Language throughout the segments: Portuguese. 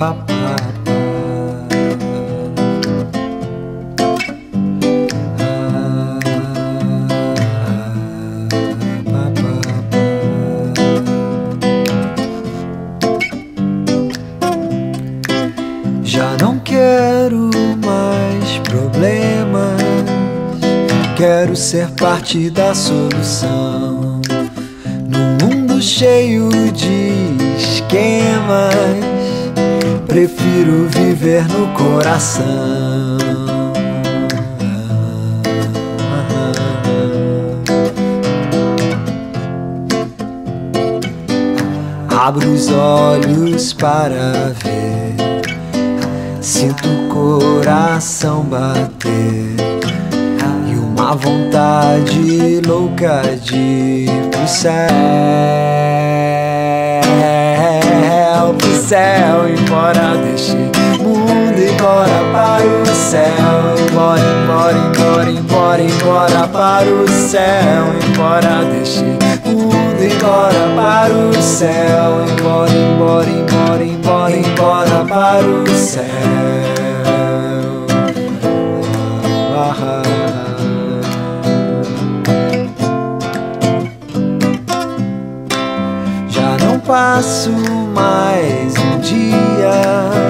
pa, pa, Já não quero mais problemas, quero ser parte da solução. No mundo cheio de esquemas, prefiro viver no coração. Abro os olhos para ver, sinto o coração bater e uma vontade louca de ir pro céu, embora deste mundo, embora para o céu, embora, embora, embora, embora, embora para o céu, embora deste mundo, embora para o céu, embora, embora, embora, embora, embora para o céu. Já não passo mais um dia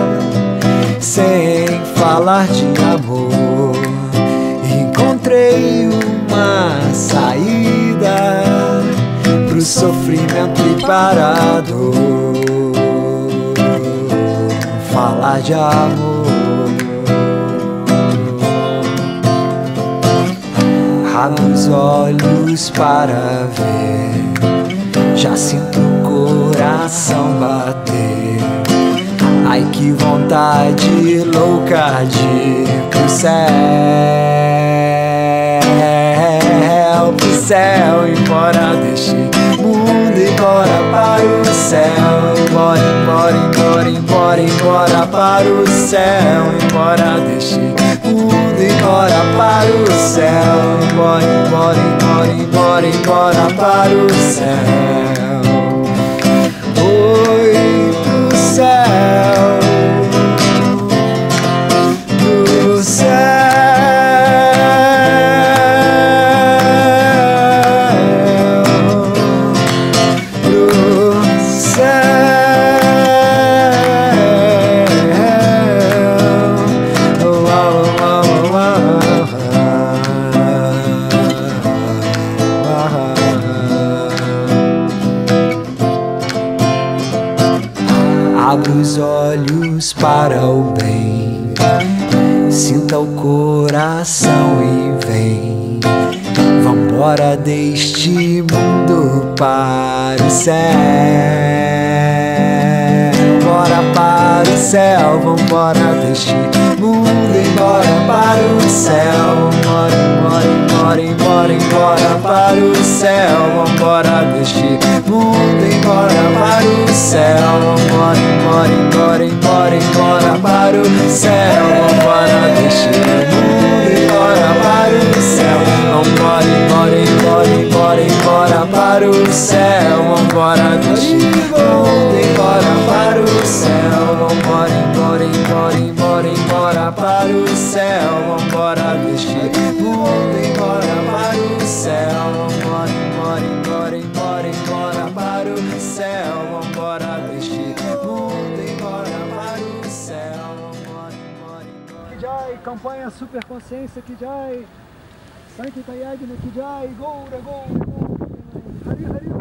sem falar de amor. Encontrei uma saída pro sofrimento e para a dor. Falar de amor. Abro os olhos para ver, já sinto o coração bater. Ai, que vontade louca de ir pro céu, embora deste mundo, embora para o céu, embora, embora, embora, embora, embora para o céu, embora deste mundo, embora para o céu, embora, embora, embora, embora, embora para o céu. Oi, pro céu, pro céu. Abra os olhos para o bem, sinta o coração e vem. Vambora deste mundo para o céu, bora para o céu, vambora deste mundo, embora para o céu, embora, embora, embora, embora, embora para o céu, vambora deste mundo, embora para o céu, embora, embora, embora, embora, embora para o céu, vambora deste mundo, embora para o céu, vambora, embora, embora, embora, embora para o céu, vambora deste mundo, embora para o céu, vambora, embora, embora, embora, embora para o céu, vambora deste mundo, embora para o céu, vambora, embora, embora, embora, embora para o céu, vambora deste mundo, embora para o céu, vambora, embora, embora. Que jai, campanha super consciência, que jai, Sankitayagna, que jai, Bora, Hare Hare.